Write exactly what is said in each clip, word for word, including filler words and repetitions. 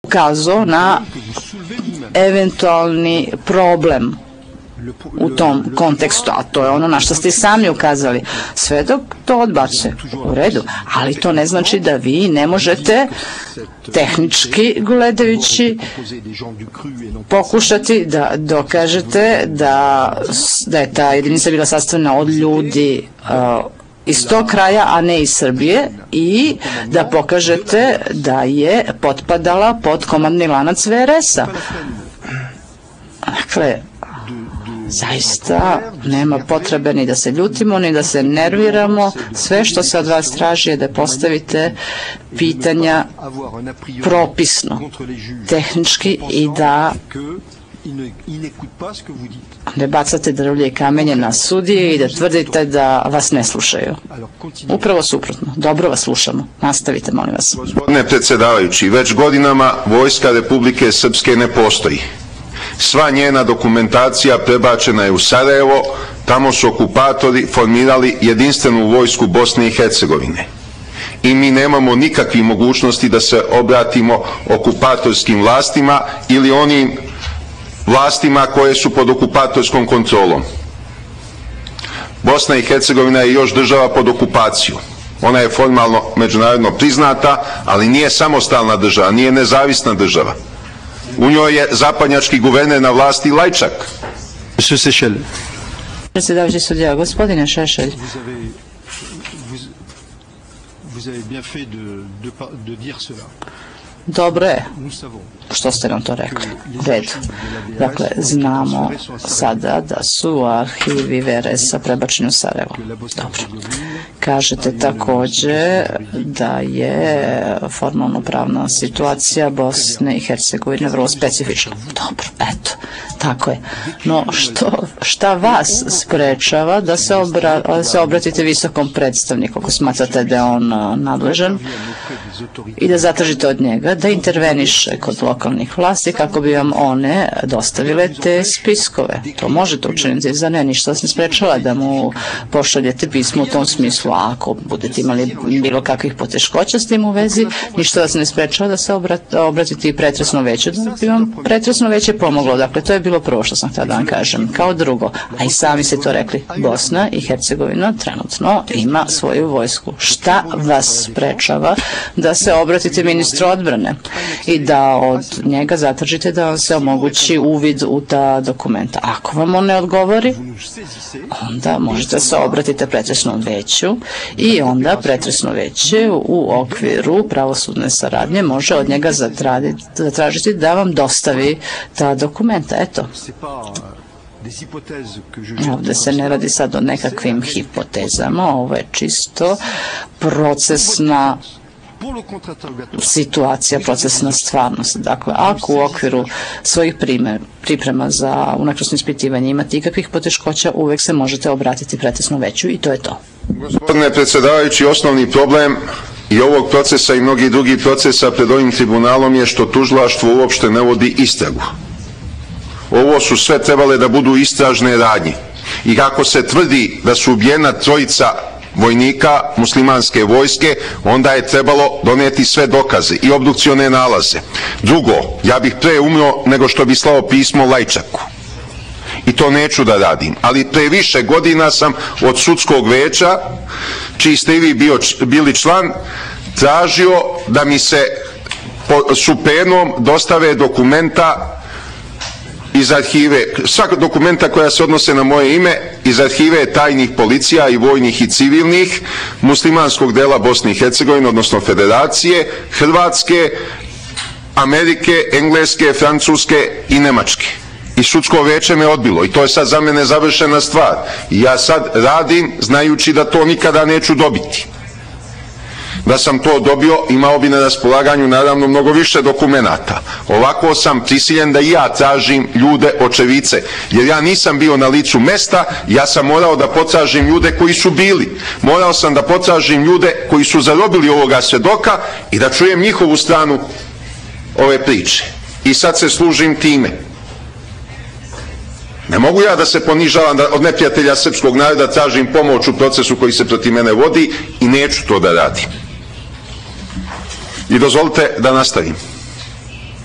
ukazao na eventualni problem u tom kontekstu, a to je ono na što ste sami ukazali. Sve dok to odbace, u redu, ali to ne znači da vi ne možete tehnički gledajući pokušati da dokažete da, da je ta jedinica bila sastavljena od ljudi uh, iz tog kraja, a ne iz Srbije, i da pokažete da je potpadala pod komandni lanac V R S-a. Dakle, zaista nema potrebe ni da se ljutimo, ni da se nerviramo. Sve što se od vas traži je da postavite pitanja propisno, tehnički, i da ne bacate drvlje i kamenje na sudije i da tvrdite da vas ne slušaju. Upravo suprotno. Dobro vas slušamo. Nastavite, molim vas. Gospodine predsjedavajući, već godinama Vojska Republike Srpske ne postoji. Sva njena dokumentacija prebačena je u Sarajevo, tamo su okupatori formirali jedinstvenu vojsku Bosne i Hercegovine. I mi nemamo nikakvih mogućnosti da se obratimo okupatorskim vlastima ili onim vlastima koje su pod okupatorskom kontrolom. Bosna i Hercegovina je još država pod okupacijom. Ona je formalno međunarodno priznata, ali nije samostalna država, nije nezavisna država. U njoj je zapadnjački guverner na vlasti Lajčak. Predsjedavajući sudija, gospodine Šešelj, dobro je što ste nam to rekli. Red. Dakle, znamo sada da su arhivi V R S-a prebačeni u Sarajevo. Dobro. Kažete također da je formalno pravna situacija Bosne i Hercegovine vrlo specifična. Dobro, eto, tako je. No, što, šta vas sprečava da se, obra, da se obratite visokom predstavniku, ako smatrate da je on nadležan, i da zatražite od njega da interveniše kod lokalnih vlasti kako bi vam one dostavile te spiskove. To možete učiniti, za ne, ništa vas ne sprečava da mu pošaljete pismo u tom smislu. A ako budete imali bilo kakvih poteškoća s tim u vezi, ništa vas ne sprečava da se obratite i pretresno veće, da bi vam pretresno veće pomoglo. Dakle, to je bilo prvo što sam htjela da vam kažem. Kao drugo, a i sami ste to rekli, Bosna i Hercegovina trenutno ima svoju vojsku. Šta vas sprečava da se obratite ministru odbrane i da od njega zatražite da vam se omogući uvid u ta dokumenta? Ako vam on ne odgovori, onda možete se obratiti pretresnom veću i onda pretresno veće u okviru pravosudne saradnje može od njega zatražiti da vam dostavi ta dokumenta. Eto. Ovdje se ne radi sad o nekakvim hipotezama, ovo je čisto procesna situacija, procesna stvarnost. Dakle, ako u okviru svojih priprema za unakrasno ispitivanje imate ikakvih poteškoća, uvek se možete obratiti pretresnom veću i to je to. Gospodine predsjedavajući, osnovni problem i ovog procesa i mnogih drugih procesa pred ovim tribunalom je što tužilaštvo uopšte ne vodi istragu. Ovo su sve trebale da budu istražne radnje. I kako se tvrdi da su ubijena trojica vojnika muslimanske vojske, onda je trebalo doneti sve dokaze i obdukcione nalaze. Drugo, ja bih pre umro nego što bi slao pismo Lajčaku. I to neću da radim. Ali pre više godina sam od sudskog veća, čiji ste i vi bio, bili član, tražio da mi se supenom dostave dokumenta iz arhive, svaka dokumenta koja se odnose na moje ime, iz arhive tajnih policija i vojnih i civilnih muslimanskog dela Bosne i Hercegovine, odnosno Federacije, Hrvatske, Amerike, Engleske, Francuske i Nemačke. I sudsko veće me odbilo i to je sad za mene završena stvar. I ja sad radim znajući da to nikada neću dobiti. Da sam to dobio, imao bi na raspolaganju naravno mnogo više dokumenata. Ovako sam prisiljen da i ja tražim ljude, očevice, jer ja nisam bio na licu mesta, ja sam morao da potražim ljude koji su bili. Morao sam da potražim ljude koji su zarobili ovoga svedoka i da čujem njihovu stranu ove priče. I sad se služim time. Ne mogu ja da se ponižavam, da od neprijatelja srpskog naroda tražim pomoć u procesu koji se protiv mene vodi i neću to da radim. I dozvolite da nastavim.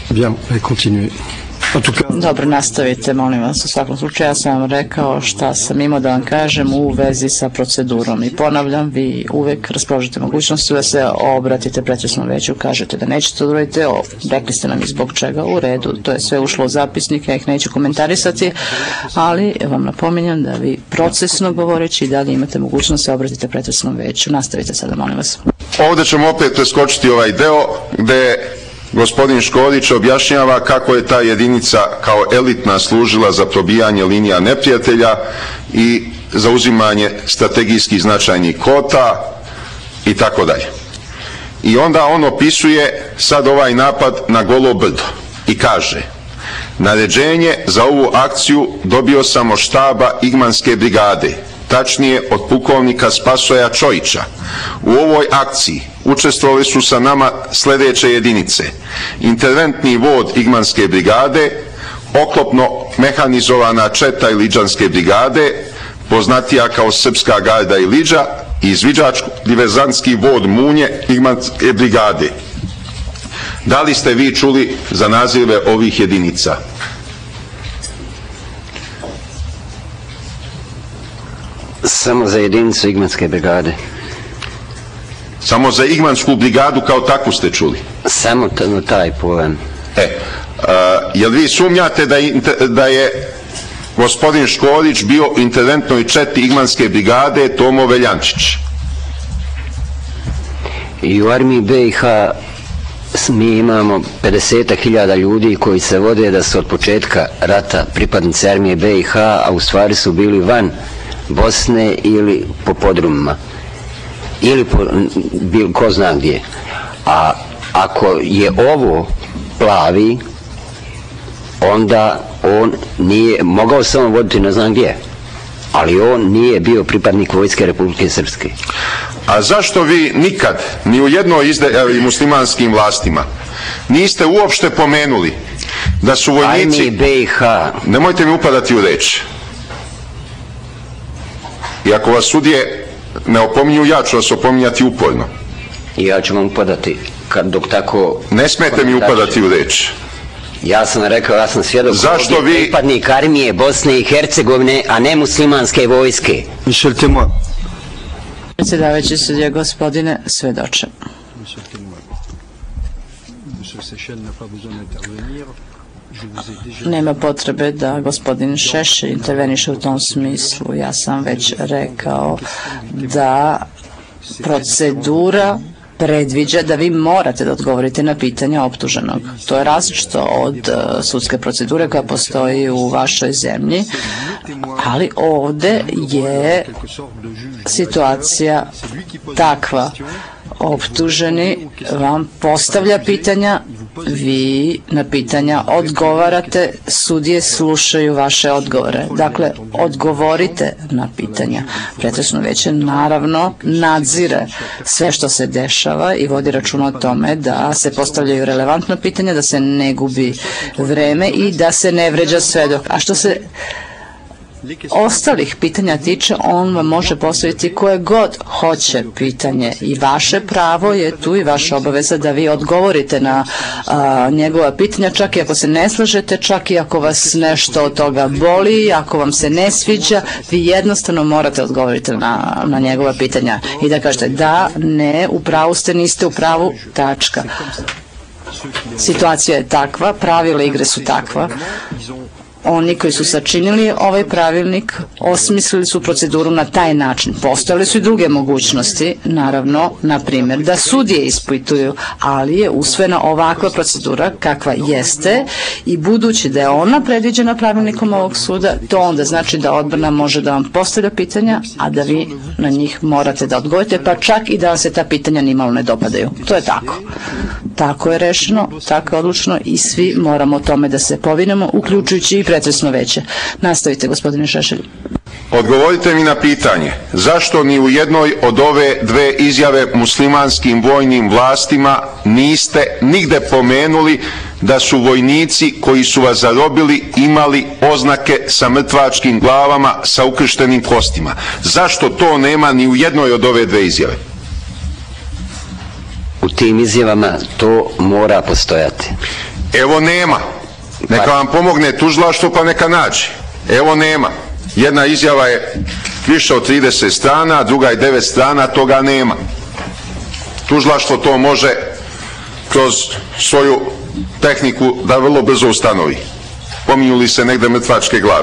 Bien, continuez. Dobro, nastavite, molim vas. U svakom slučaju ja sam vam rekao šta sam imao da vam kažem u vezi sa procedurom i ponavljam, vi uvek raspoložite mogućnosti da se obratite pretresnom veću, kažete da nećete odraditi, rekli ste nam i zbog čega, u redu, to je sve ušlo u zapisnik, ja ih neću komentarisati, ali vam napominjam da vi procesno govoreći i dalje imate mogućnost da se obratite pretresnom veću. Nastavite sada, molim vas. Ovdje ćemo opet preskočiti ovaj deo gde gospodin Škorić objašnjava kako je ta jedinica kao elitna služila za probijanje linija neprijatelja i zauzimanje strategijskih značajnih kota i tako dalje. I onda on opisuje sad ovaj napad na Golo brdo i kaže: naređenje za ovu akciju dobio sam od štaba Igmanske brigade, tačnije od pukovnika Spasoja Čojića. U ovoj akciji učestvovali su sa nama sljedeće jedinice: interventni vod Igmanske brigade, oklopno mehanizovana četa Iliđanske brigade, poznatija kao Srpska garda Iliđa, i izviđačko-diverzantski vod Munje Igmanske brigade. Da li ste vi čuli za nazive ovih jedinica? Samo za jedinicu Igmanske brigade. Samo za Igmansku brigadu kao takvu ste čuli? Samo taj pojam. E, a, jel vi sumnjate da je, da je gospodin Škorić bio u interventnoj četi Igmanske brigade Tomo Veljančić? I u armiji B i H mi imamo pedeset hiljada ljudi koji se vode da su od početka rata pripadnici armije B i H, a u stvari su bili van Bosne ili po podrumima ili po, bil, ko zna gdje. A ako je ovo plavi, onda on nije mogao samo voditi ne znam gdje, ali on nije bio pripadnik Vojske Republike Srpske. A zašto vi nikad ni u jednoj izdaji muslimanskim vlastima niste uopšte pomenuli da su vojnici... Armiji B i H... Nemojte mi upadati u reč. I ako vas sudije ne opominju, ja ću vas opominjati uporno. I ja ću vam upadati kad dok tako... Ne smete mi upadati u reč. Ja sam rekao, ja sam svjedok zašto vi... pripadnik armije Bosne i Hercegovine, a ne muslimanske vojske. Michel Témoin. Predsjedavajući sudija, gospodine svedoče. Nema potrebe da gospodin Šešelj interveniše u tom smislu. Ja sam već rekao da procedura predviđa da vi morate da odgovorite na pitanja optuženog. To je različito od uh, sudske procedure koja postoji u vašoj zemlji, ali ovde je situacija takva. Optuženi vam postavlja pitanja, vi na pitanja odgovarate, sudije slušaju vaše odgovore. Dakle, odgovorite na pitanja. Pretresno veće naravno nadzire sve što se dešava i vodi računa o tome da se postavljaju relevantna pitanja, da se ne gubi vreme i da se ne vređa svedok. A što se ostalih pitanja tiče, on vam može postaviti koje god hoće pitanje i vaše pravo je tu i vaša obaveza da vi odgovorite na a, njegova pitanja, čak i ako se ne slažete, čak i ako vas nešto od toga boli, ako vam se ne sviđa, vi jednostavno morate odgovoriti na, na njegova pitanja i da kažete da, ne, u pravu ste, niste u pravu, tačka. Situacija je takva, pravila igre su takva. Oni koji su sačinili ovaj pravilnik osmislili su proceduru na taj način. Postojale su i druge mogućnosti, naravno, na primjer, da sudije ispituju, ali je usvojena ovakva procedura kakva jeste i budući da je ona predviđena pravilnikom ovog suda, to onda znači da odbrana može da vam postavlja pitanja, a da vi na njih morate da odgovorite, pa čak i da vam se ta pitanja nimalo ne dopadaju. To je tako. Tako je rešeno, tako je odlučno i svi moramo o tome da se povinemo, uključujući i pretresno veće. Nastavite, gospodine Šešelj. Odgovorite mi na pitanje, zašto ni u jednoj od ove dve izjave muslimanskim vojnim vlastima niste nigde pomenuli da su vojnici koji su vas zarobili imali oznake sa mrtvačkim glavama sa ukrštenim kostima? Zašto to nema ni u jednoj od ove dve izjave? U tim izjavama to mora postojati. Evo nema. Neka vam pomogne tužilaštvo pa neka nađe. Evo nema. Jedna izjava je više od trideset strana, druga je devet strana, toga nema. Tužilaštvo to može kroz svoju tehniku da vrlo brzo ustanovi. Pominju li se negde mrtvačke glave.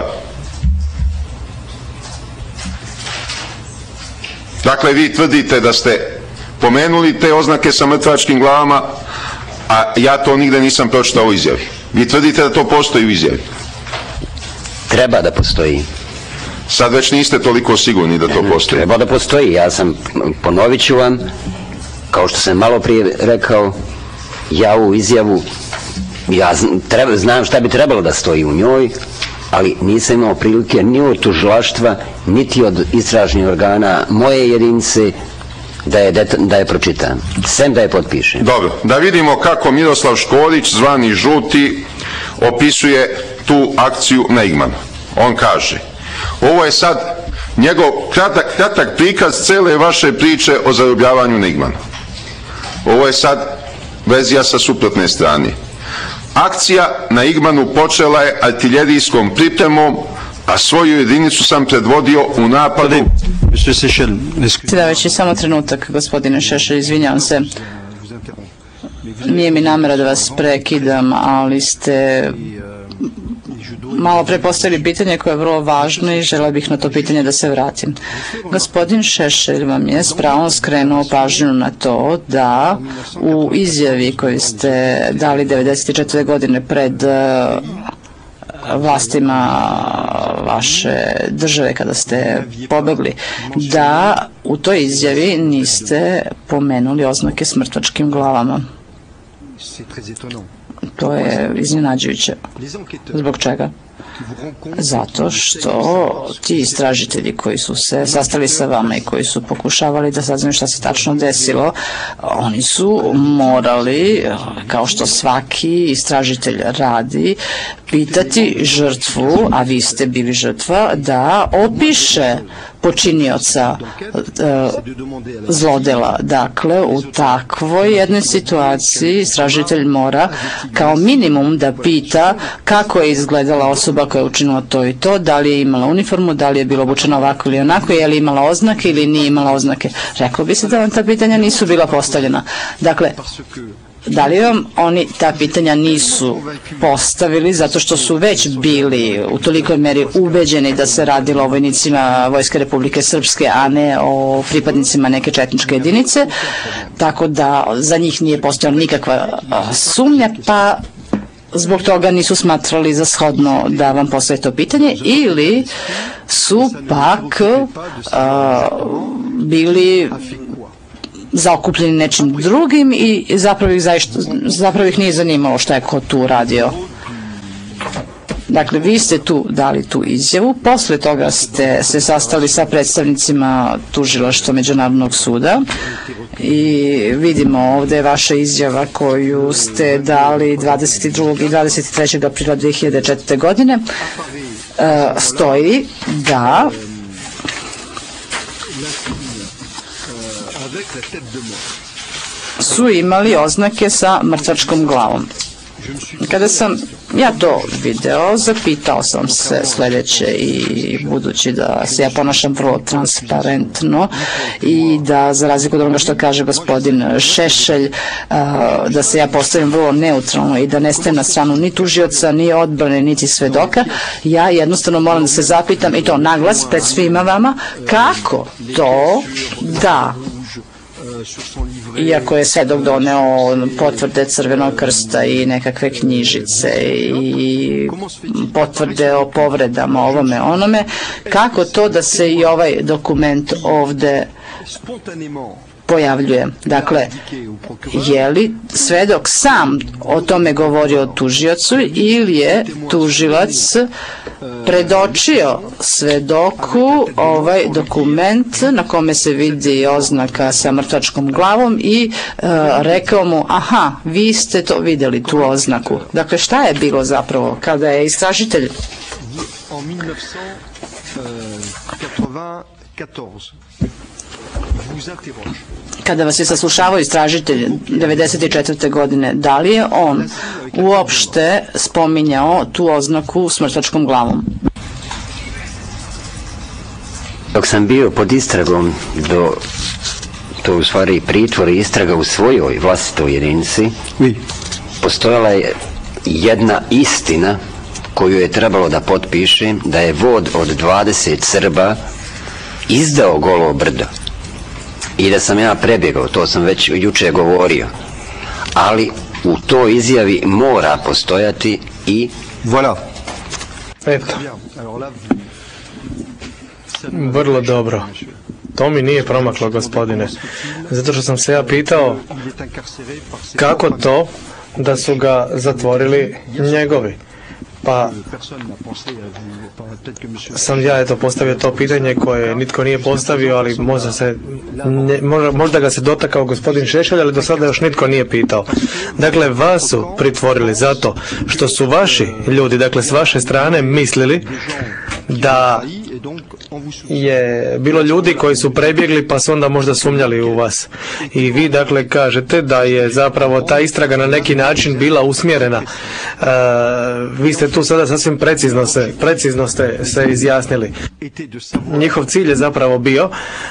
Dakle, vi tvrdite da ste pomenuli te oznake sa mrtvačkim glavama, a ja to nigde nisam pročitao u izjavi. Vi tvrdite da to postoji u izjavi. Treba da postoji. Sad već niste toliko sigurni da to postoji. Treba da postoji. Ja sam, ponovit ću vam, kao što sam malo prije rekao, ja u izjavu, ja znam šta bi trebalo da stoji u njoj, ali nisam imao prilike ni od tužilaštva, niti od istražnih organa moje jedinice da je, da je pročitam. Sem da je potpišem. Dobro, da vidimo kako Miroslav Škorić, zvani Žuti, opisuje tu akciju na Igmanu. On kaže, ovo je sad njegov kratak, kratak prikaz cele vaše priče o zarobljavanju na Igmanu. Ovo je sad verzija sa suprotne strane. Akcija na Igmanu počela je artiljerijskom pripremom, a svoju jedinicu sam predvodio u napadu. Predsjedavajući, samo trenutak, gospodine Šešelj, izvinjavam se. Nije mi namera da vas prekidam, ali ste malo pre postavili pitanje koje je vrlo važno i žela bih na to pitanje da se vratim. Gospodin Šešelj vam je s pravom skrenuo pažnju na to da u izjavi koju ste dali devedeset četvrte godine pred vlastima vaše države kada ste pobegli, da u toj izjavi niste pomenuli oznake s mrtvačkim glavama. To je iznenađujuće. Zbog čega? Zato što ti istražitelji koji su se sastali sa vama i koji su pokušavali da saznaju šta se tačno desilo, oni su morali, kao što svaki istražitelj radi, pitati žrtvu, a vi ste bili žrtva, da opiše počinioca e, zlodela. Dakle, u takvoj jednoj situaciji istražitelj mora kao minimum da pita kako je izgledala osoba koja je učinila to i to, da li je imala uniformu, da li je bila obučena ovako ili onako, je li imala oznake ili nije imala oznake. Reklo bi se da vam ta pitanja nisu bila postavljena. Dakle, da li vam oni ta pitanja nisu postavili zato što su već bili u tolikoj meri ubeđeni da se radilo o vojnicima Vojske Republike Srpske, a ne o pripadnicima neke četničke jedinice, tako da za njih nije postojala nikakva sumnja, pa zbog toga nisu smatrali za shodno da vam postave to pitanje, ili su pak a, bili zaokupljeni nečim drugim i zapravo ih, zaista, zapravo ih nije zanimalo šta je ko tu radio. Dakle, vi ste tu dali tu izjavu, posle toga ste se sastali sa predstavnicima tužilaštva Međunarodnog suda i vidimo ovde vaša izjava koju ste dali dvadeset drugog i dvadeset trećeg aprila dve hiljade četvrte. godine. E, stoji da su imali oznake sa mrtvačkom glavom. Kada sam ja to video, zapitao sam se sledeće, i budući da se ja ponašam vrlo transparentno i da, za razliku od onoga što kaže gospodin Šešelj, da se ja postavim vrlo neutralno i da ne stajem na stranu ni tužioca, ni odbrane, niti svedoka, ja jednostavno moram da se zapitam, i to naglas pred svima vama, kako to da, iako je svedok doneo potvrde Crvenog krsta i nekakve knjižice i potvrde o povredama, ovome, onome, kako to da se i ovaj dokument ovde pojavljuje. Dakle, je li svedok sam o tome govorio tužiocu ili je tužilac predočio svedoku ovaj dokument na kome se vidi oznaka sa mrtvačkom glavom i e, rekao mu, aha, vi ste to videli, tu oznaku. Dakle, šta je bilo zapravo kada je istražitelj kada vas je saslušavao istražitelj devedeset četvrte. godine, da li je on uopšte spominjao tu oznaku s mrtvačkom glavom? Dok sam bio pod istragom, do, to u stvari pritvor i istraga u svojoj vlastitoj jedinici, postojala je jedna istina koju je trebalo da potpišem, da je vod od dvadeset Srba izdao Golo brdo i da sam ja prebjegao, to sam već juče govorio, ali u toj izjavi mora postojati i... Voilà. Eto. Vrlo dobro. To mi nije promaklo, gospodine. Zato što sam se ja pitao kako to da su ga zatvorili njegovi. Pa sam ja eto postavio to pitanje koje nitko nije postavio, ali možda, se, ne, možda, možda ga se dotakao gospodin Šešelj, ali do sada još nitko nije pitao. Dakle, vas su pritvorili zato što su vaši ljudi, dakle s vaše strane, mislili da je bilo ljudi koji su prebjegli pa su onda možda sumnjali u vas. I vi dakle kažete da je zapravo ta istraga na neki način bila usmjerena. E, vi ste tu sada sasvim precizno se, precizno ste se izjasnili. Njihov cilj je zapravo bio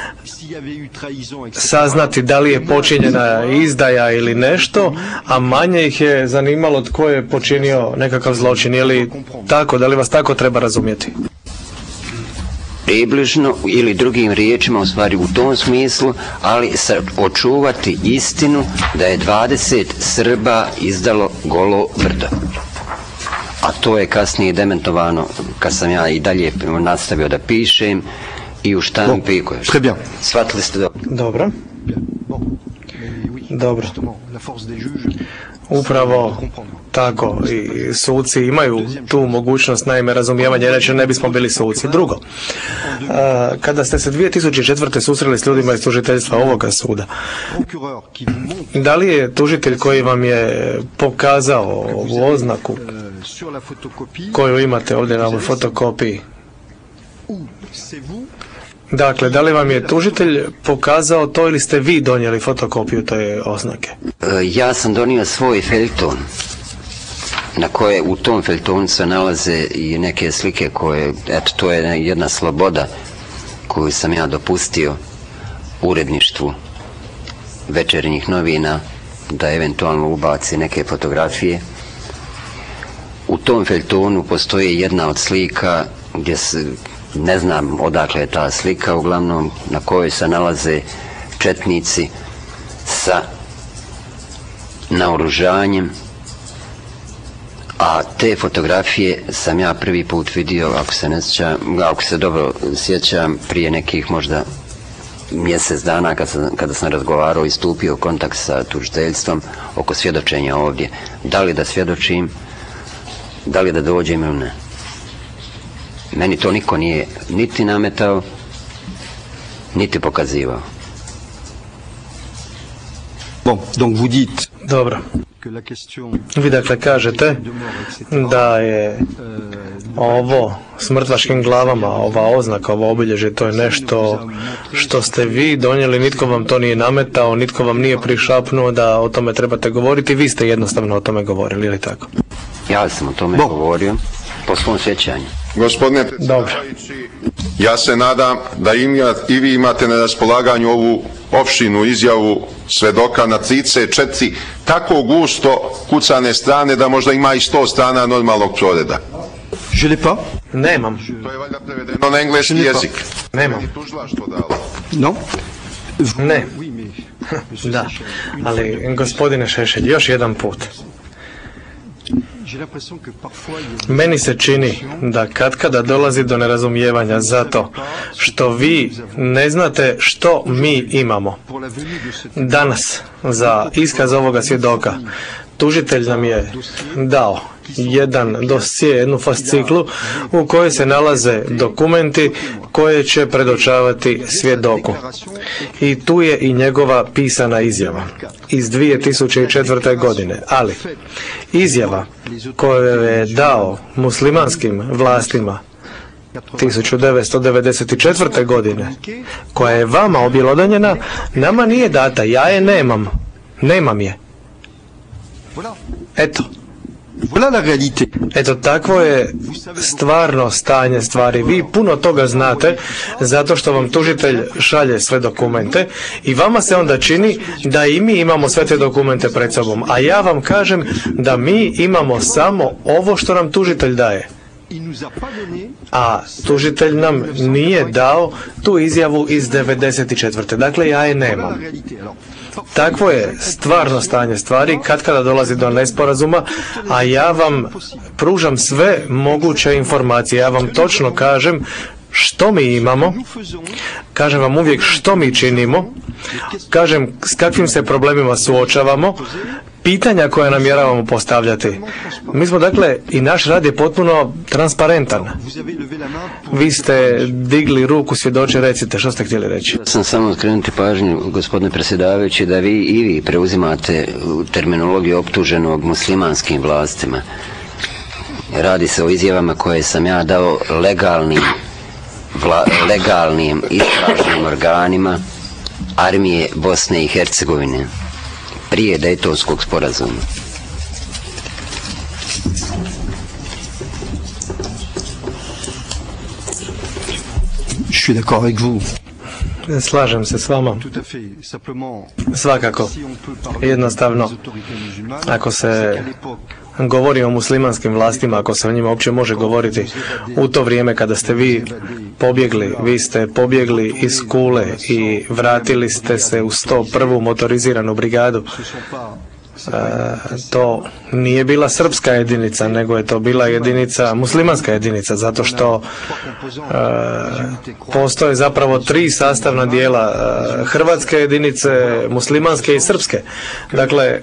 saznati da li je počinjena izdaja ili nešto, a manje ih je zanimalo tko je počinio nekakav zločin. Je li tako, da li vas tako treba razumjeti? Približno ili drugim riječima, u stvari u tom smislu, ali očuvati istinu da je dvadeset Srba izdalo Golo brdo. A to je kasnije dementovano kad sam ja i dalje nastavio da pišem i u štampi. Bon, shvatili ste dobro? Dobro. Dobro. Upravo tako, i suci imaju tu mogućnost, naime, razumijevanja, inače ne bismo bili suci. Drugo, kada ste se dvije tisuće četvrte. susreli s ljudima iz tužiteljstva ovoga suda, da li je tužitelj koji vam je pokazao ovu oznaku koju imate ovdje na ovoj fotokopiji, dakle, da li vam je tužitelj pokazao to ili ste vi donijeli fotokopiju te oznake? Ja sam donio svoj feljton, na koje u tom feljtonu se nalaze i neke slike koje, eto, to je jedna sloboda koju sam ja dopustio uredništvu Večernjih novina da eventualno ubaci neke fotografije. U tom feljtonu postoji jedna od slika gdje se, ne znam odakle je ta slika, uglavnom na kojoj se nalaze četnici sa naoružanjem, a te fotografije sam ja prvi put vidio, ako se ne sjećam, ako se dobro sjećam, prije nekih možda mjesec dana kada sam, kada sam razgovarao i stupio u kontakt sa tužiteljstvom oko svjedočenja ovdje. Da li da svjedočim, da li da dođem ili ne. Meni to niko nije niti nametao, niti pokazivao. Bon, donc vous dites... Dobro. Vi dakle kažete da je ovo s mrtvačkim glavama, ova oznaka, ovo obilježje, to je nešto što ste vi donijeli, nitko vam to nije nametao, nitko vam nije prišapnuo da o tome trebate govoriti, vi ste jednostavno o tome govorili, ili tako? Ja sam o tome bon. govorio po svom sjećanju. Gospodine predsjedavajući, ja se nadam da i vi imate na raspolaganju ovu opširnu izjavu svedoka na trideset četiri tako gusto kucane strane da možda ima i sto strana normalnog proreda. Je l'ai pas? Nemam. To je valjda prevedeno na engleski jezik. Nemam. Non? Ne. Da, ali gospodine Šešelj, još jedan put. Meni se čini da katkada dolazi do nerazumijevanja zato što vi ne znate što mi imamo. Danas, za iskaz ovoga svjedoka, tužitelj nam je dao jedan dosje, jednu fasciklu u kojoj se nalaze dokumenti koje će predočavati svjedoku. I tu je i njegova pisana izjava iz dvije tisuće četvrte. godine. Ali izjava koju je dao muslimanskim vlastima tisuću devetsto devedeset četvrte. godine, koja je vama objelodanjena, nama nije data, ja je nemam. Nemam je. Eto. Eto, takvo je stvarno stanje stvari. Vi puno toga znate zato što vam tužitelj šalje sve dokumente i vama se onda čini da i mi imamo sve te dokumente pred sobom. A ja vam kažem da mi imamo samo ovo što nam tužitelj daje. A tužitelj nam nije dao tu izjavu iz devedeset četvrte. Dakle, ja je nemam. Takvo je stvarno stanje stvari kad kada dolazi do nesporazuma, a ja vam pružam sve moguće informacije. Ja vam točno kažem što mi imamo, kažem vam uvijek što mi činimo, kažem s kakvim se problemima suočavamo, pitanja koja namjeravamo postavljati. Mi smo, dakle, i naš rad je potpuno transparentan. Vi ste digli ruku, svjedoče, recite, što ste htjeli reći? Ja sam samo skrenuti pažnju, gospodine predsjedavajući, da vi i vi preuzimate terminologiju optuženog muslimanskim vlastima. Radi se o izjavama koje sam ja dao legalnim, vla, legalnim istražnim organima armije Bosne i Hercegovine prije Dejtonskog sporazuma. Je suis d'accord avec vous. Slažem se s vama. Svakako. Jednostavno, ako se govori o muslimanskim vlastima, ako se o njima uopće može govoriti, u to vrijeme kada ste vi pobjegli, vi ste pobjegli iz Kule i vratili ste se u sto prvu motoriziranu brigadu. E, to nije bila srpska jedinica, nego je to bila jedinica, muslimanska jedinica, zato što e, postoje zapravo tri sastavna dijela e, hrvatske jedinice, muslimanske i srpske. Dakle,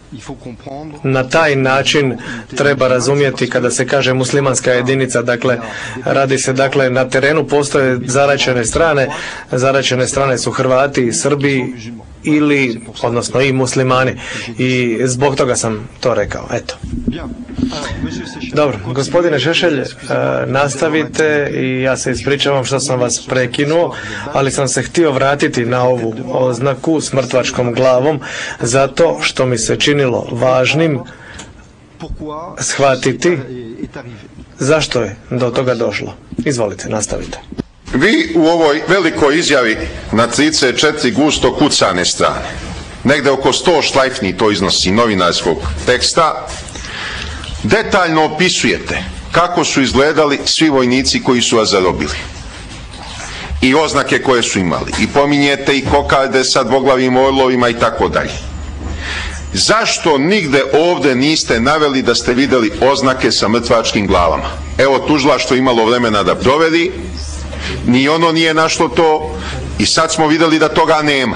na taj način treba razumjeti kada se kaže muslimanska jedinica, dakle radi se, dakle na terenu postoje zaraćene strane, zaraćene strane su Hrvati i Srbi ili, odnosno i muslimani, i zbog toga sam to rekao, eto. Dobro, gospodine Šešelj, nastavite i ja se ispričavam što sam vas prekinuo, ali sam se htio vratiti na ovu oznaku s mrtvačkom glavom zato što mi se činilo važnim shvatiti zašto je do toga došlo. Izvolite, nastavite. Vi u ovoj velikoj izjavi na trideset četiri gusto kucane strane, negde oko sto šlajfni to iznosi novinarskog teksta, detaljno opisujete kako su izgledali svi vojnici koji su vas zarobili i oznake koje su imali, i pominjete i kokarde sa dvoglavim orlovima i tako dalje. Zašto nigde ovde niste naveli da ste vidjeli oznake sa mrtvačkim glavama? Evo, tužilaštvo imalo vremena da proveri, ni ono nije našlo to i sad smo vidjeli da toga nema.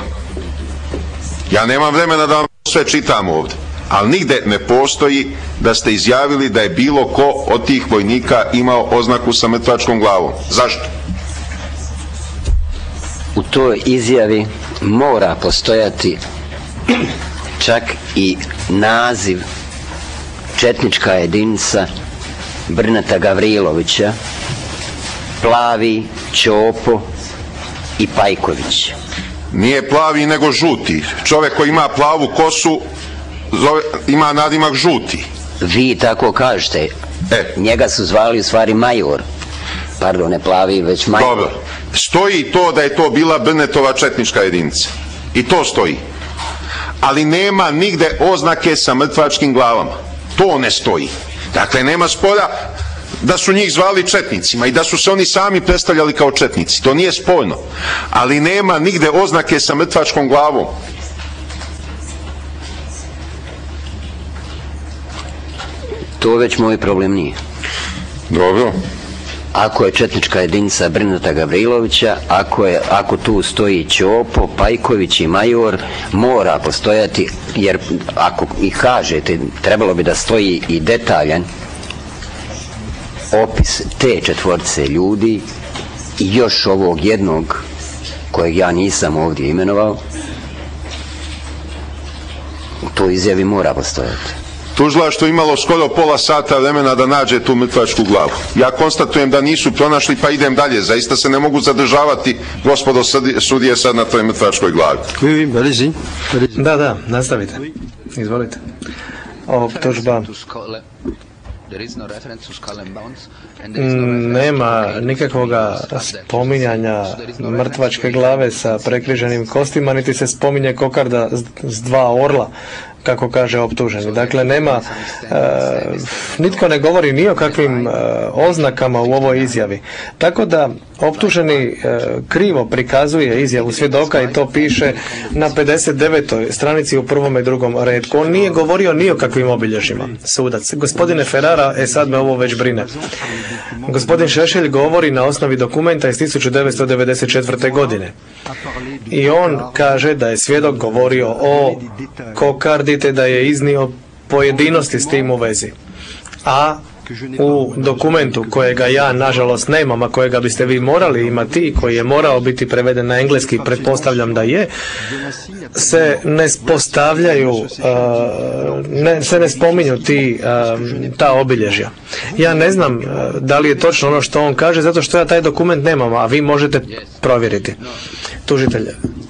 Ja nemam vremena da vam sve čitam ovde, ali nigde ne postoji da ste izjavili da je bilo ko od tih vojnika imao oznaku sa mrtvačkom glavom. Zašto? U toj izjavi mora postojati čak i naziv četnička jedinica Brneta Gavrilovića, Plavi, Ćopo i Pajković. Nije plavi nego žuti. Čovjek koji ima plavu kosu zove, ima nadimak žuti. Vi tako kažete. E. Njega su zvali u stvari major. Pardon, ne plavi, već major. Dobro. Stoji to da je to bila Brnetova četnička jedinica. I to stoji. Ali nema nigde oznake sa mrtvačkim glavama. To ne stoji. Dakle, nema spora da su njih zvali četnicima i da su se oni sami predstavljali kao četnici. To nije sporno. Ali nema nigde oznake sa mrtvačkom glavom. To već moj problem nije. Dobro. Ako je četnička jedinica Brneta Gavrilovića, ako, je, ako tu stoji Ćopo, Pajković i major, mora postojati, jer ako i kažete, trebalo bi da stoji i detaljan opis te četvorce ljudi i još ovog jednog kojeg ja nisam ovdje imenovao. U toj izjavi mora postojati. Tužilaštvo imalo skoro pola sata vremena da nađe tu mrtvačku glavu. Ja konstatujem da nisu pronašli, pa idem dalje. Zaista se ne mogu zadržavati, gospodo sudije, sad na toj mrtvačkoj glavi. Da, da, nastavite. Izvolite. Optužba. Nema nikakvog spominjanja mrtvačke glave sa prekriženim kostima, niti se spominje kokarda s dva orla, kako kaže optuženi. Dakle, nema, e, nitko ne govori ni o kakvim e, oznakama u ovoj izjavi. Tako da optuženi e, krivo prikazuje izjavu svjedoka i to piše na pedeset devetoj stranici u prvom i drugom retku. On nije govorio ni o kakvim obilježjima, sudac. Gospodine Ferrara, e sad me ovo već brine. Gospodin Šešelj govori na osnovi dokumenta iz tisuću devetsto devedeset četvrte. godine. I on kaže da je svjedok govorio o kokardi te da je iznio pojedinosti s tim u vezi. A u dokumentu kojega ja nažalost nemam, a kojega biste vi morali imati i koji je morao biti preveden na engleski, pretpostavljam da je, se ne postavljaju, uh, ne, se ne spominju ti, uh, ta obilježja. Ja ne znam uh, da li je točno ono što on kaže, zato što ja taj dokument nemam, a vi možete provjeriti. Tužitelj.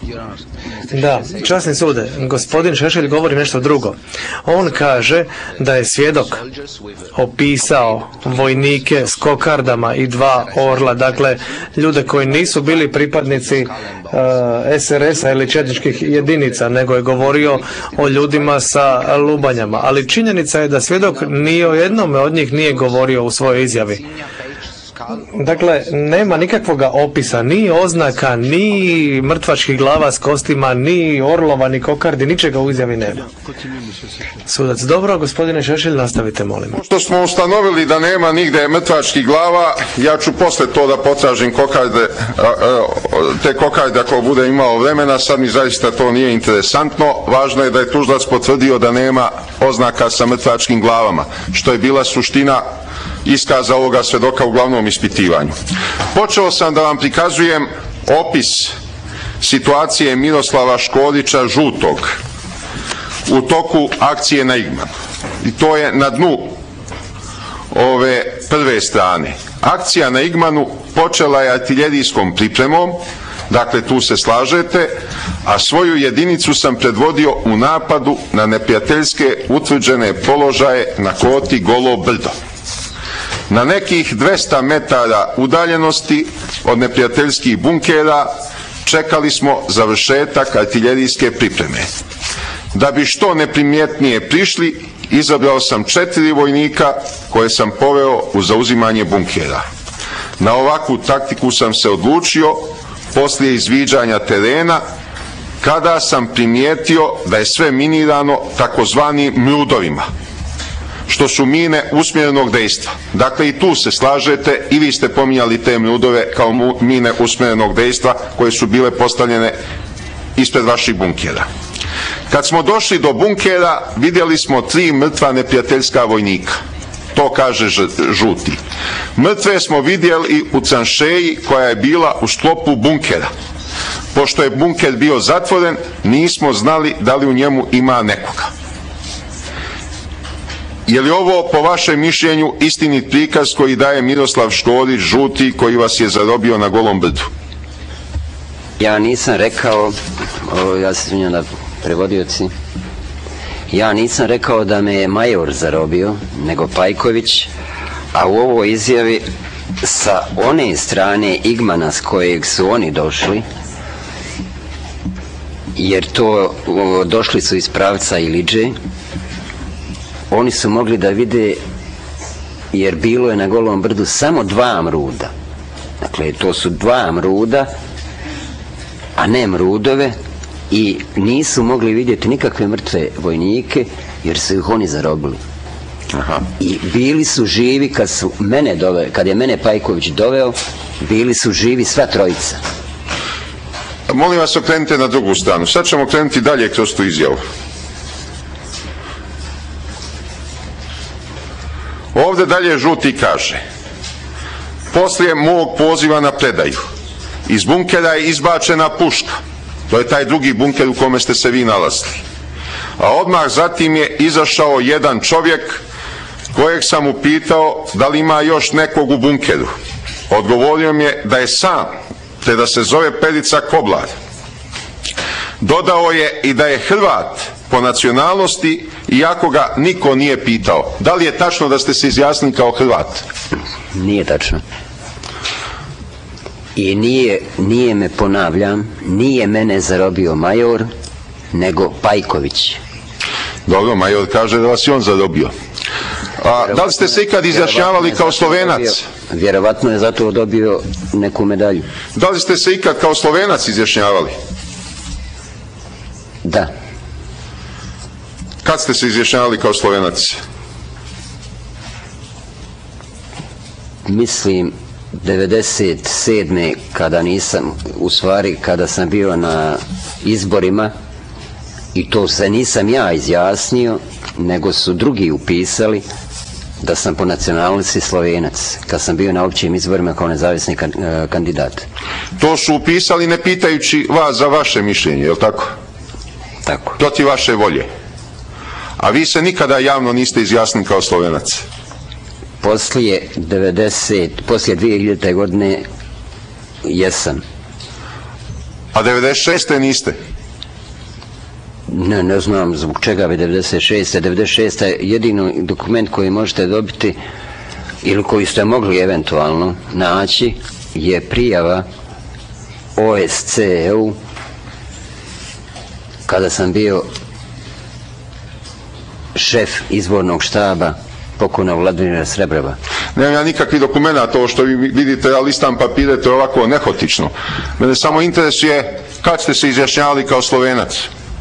Da, časni sude, gospodin Šešelj govori nešto drugo. On kaže da je svjedok opisao vojnike s kokardama i dva orla, dakle ljude koji nisu bili pripadnici uh, S R S-a ili četničkih jedinica, nego je govorio o ljudima sa lubanjama. Ali činjenica je da svjedok ni o jednome od njih nije govorio u svojoj izjavi. Dakle, nema nikakvog opisa, ni oznaka, ni mrtvačkih glava s kostima, ni orlova, ni kokardi, ničega u izjavi nema. Sudac, dobro, gospodine Šešelj, nastavite, molim. Što smo ustanovili da nema nigde mrtvačkih glava, ja ću posle to da potražim kokarde, te kokarde ako bude imao vremena, sad mi zaista to nije interesantno. Važno je da je tužilac potvrdio da nema oznaka sa mrtvačkim glavama, što je bila suština iskaza ovoga svedoka u glavnom ispitivanju. Počeo sam da vam prikazujem opis situacije Miroslava Škorića Žutog u toku akcije na Igmanu. I to je na dnu ove prve strane. Akcija na Igmanu počela je artiljerijskom pripremom, dakle tu se slažete, a svoju jedinicu sam predvodio u napadu na neprijateljske utvrđene položaje na koti Golo brdo. Na nekih dvesta metara udaljenosti od neprijateljskih bunkera čekali smo završetak artiljerijske pripreme. Da bi što neprimjetnije prišli, izabrao sam četiri vojnika koje sam poveo u zauzimanje bunkera. Na ovakvu taktiku sam se odlučio poslije izviđanja terena, kada sam primijetio da je sve minirano takozvanim mrudovima, što su mine usmjerenog dejstva. Dakle, i tu se slažete, i vi ste pominjali te mrudove kao mine usmjerenog dejstva koje su bile postavljene ispred vaših bunkera. Kad smo došli do bunkera, vidjeli smo tri mrtva neprijateljska vojnika. To kaže Žuti. Mrtve smo vidjeli u tranšeji koja je bila u sklopu bunkera. Pošto je bunker bio zatvoren, nismo znali da li u njemu ima nekoga. Je li ovo po vašem mišljenju istinit prikaz koji daje Miroslav Škorić Žuti koji vas je zarobio na Golom brdu? Ja nisam rekao, o, ja se izvinjam da prevodioci, ja nisam rekao da me je major zarobio, nego Pajković, a u ovoj izjavi sa one strane Igmana s kojeg su oni došli, jer to o, došli su iz pravca Iliđe, oni su mogli da vide, jer bilo je na Golom brdu samo dva mruda. Dakle, to su dva mruda, a ne mrudove, i nisu mogli vidjeti nikakve mrtve vojnike, jer su ih oni zarobili. Aha. I bili su živi kad su mene doveli, kad je mene Pajković doveo, bili su živi sva trojica. Molim vas, okrenite na drugu stranu. Sad ćemo krenuti dalje kroz tu izjavu. Ovdje dalje Žuti kaže: poslije mog poziva na predaju, iz bunkera je izbačena puška. To je taj drugi bunker u kome ste se vi nalazili. A odmah zatim je izašao jedan čovjek kojeg sam upitao da li ima još nekog u bunkeru. Odgovorio mi je da je sam, te da se zove Perica Koblar. Dodao je i da je Hrvat po nacionalnosti, iako ga niko nije pitao. Da li je tačno da ste se izjasnili kao Hrvat? Nije tačno. I nije, nije me, ponavljam, nije mene zarobio major, nego Pajković. Dobro, major kaže da vas je on zarobio. A da li ste se ikad izjašnjavali kao Slovenac? Vjerovatno je zato dobio neku medalju. Da li ste se ikad kao Slovenac izjašnjavali? Da. Kad ste se izjašnjavali kao Slovenac? Mislim devedeset sedme kada nisam, u stvari kada sam bio na izborima, i to se nisam ja izjasnio, nego su drugi upisali da sam po nacionalnosti Slovenac, kad sam bio na općim izborima kao nezavisni kandidat. To su upisali ne pitajući vas za vaše mišljenje, je li tako? Tako. Protiv vaše volje. A vi se nikada javno niste izjasnili kao Slovenac? Poslije devedeset, poslije dvije hiljadite. godine jesam. A devedeset šeste niste? Ne, ne znam zbog čega bi devedeset šeste. devedeset šesta je jedini dokument koji možete dobiti ili koji ste mogli eventualno naći je prijava O S C E-u kada sam bio šef izbornog štaba pokojnog Vladimira Srebreva. Nemam ja nikakvi dokumenta, to što vi vidite, ja listam papire, to je ovako nehotično. Mene samo interesuje kad ste se izjašnjavali kao Slovenac?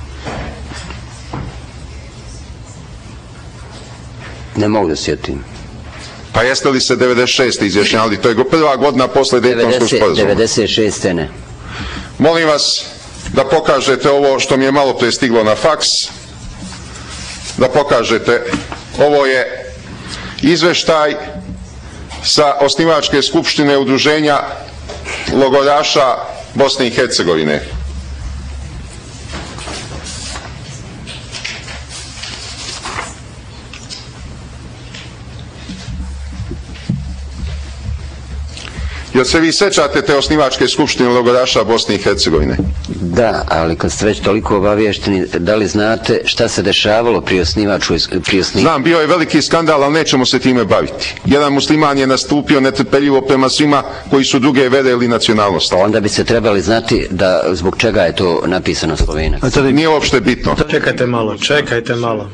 Ne mogu da sjetim. Pa jeste li se devedeset šeste izjašnjavali? To je prva godina posle Dejtonskog sporazuma. devedeset šeste ne. Molim vas da pokažete ovo što mi je malo pre stiglo na faks. Da pokažete. Ovo je izveštaj sa osnivačke skupštine Udruženja logoraša Bosne i Hercegovine. Jel se vi sećate te osnivačke skupštine logoraša Bosne i Hercegovine? Da, ali kad ste već toliko obavješteni, da li znate šta se dešavalo pri osnivaču? Pri osniv... Znam, bio je veliki skandal, ali nećemo se time baviti. Jedan musliman je nastupio netrpeljivo prema svima koji su druge vere ili nacionalnosti. Onda bi se trebali znati da zbog čega je to napisano Slovenac. Nije uopšte bitno. Čekajte malo, čekajte malo.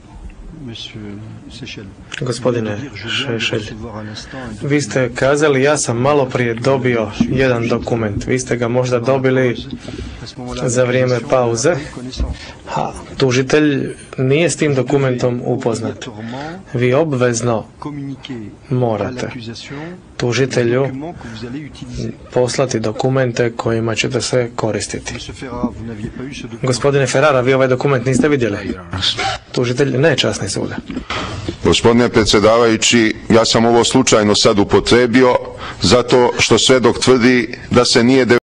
Gospodine Šešelj, vi ste kazali ja sam malo prije dobio jedan dokument. Vi ste ga možda dobili za vrijeme pauze. Ha, tužitelj nije s tim dokumentom upoznat. Vi obvezno morate tužitelju poslati dokumente kojima ćete se koristiti. Gospodine Ferrara, vi ovaj dokument niste vidjeli? Tužitelj ne časni sude. Gospodine predsjedavajući, ja sam ovo slučajno sad upotrebio zato što svedok tvrdi da se nije